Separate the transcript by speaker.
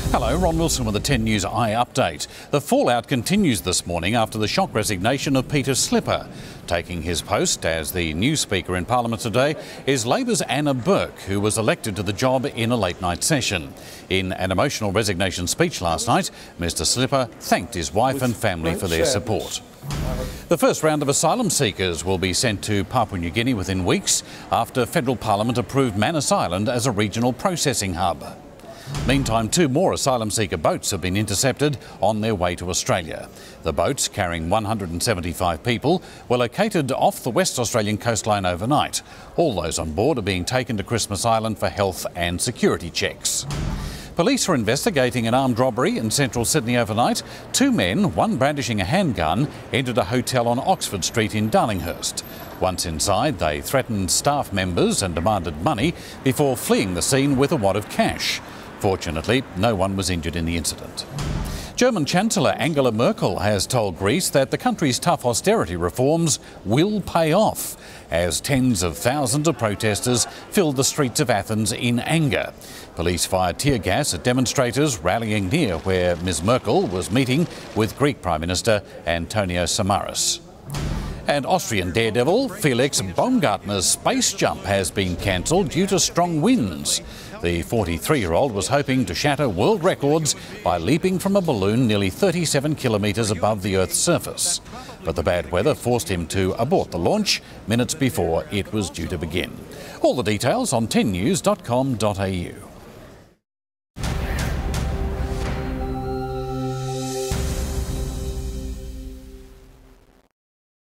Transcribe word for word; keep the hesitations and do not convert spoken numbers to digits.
Speaker 1: Hello, Ron Wilson with the ten News iUpdate. The fallout continues this morning after the shock resignation of Peter Slipper. Taking his post as the new Speaker in Parliament today is Labor's Anna Burke, who was elected to the job in a late-night session. In an emotional resignation speech last night, Mr Slipper thanked his wife and family for their support. The first round of asylum seekers will be sent to Papua New Guinea within weeks after federal Parliament approved Manus Island as a regional processing hub. Meantime, two more asylum seeker boats have been intercepted on their way to Australia. The boats, carrying one hundred seventy-five people, were located off the West Australian coastline overnight. All those on board are being taken to Christmas Island for health and security checks. Police are investigating an armed robbery in central Sydney overnight. Two men, one brandishing a handgun, entered a hotel on Oxford Street in Darlinghurst. Once inside, they threatened staff members and demanded money before fleeing the scene with a wad of cash. Fortunately, no one was injured in the incident. German Chancellor Angela Merkel has told Greece that the country's tough austerity reforms will pay off, as tens of thousands of protesters filled the streets of Athens in anger. Police fired tear gas at demonstrators rallying near where Miz Merkel was meeting with Greek Prime Minister Antonio Samaras. And Austrian daredevil Felix Baumgartner's space jump has been cancelled due to strong winds. The forty-three-year-old was hoping to shatter world records by leaping from a balloon nearly thirty-seven kilometres above the Earth's surface. But the bad weather forced him to abort the launch minutes before it was due to begin. All the details on ten news dot com dot a u.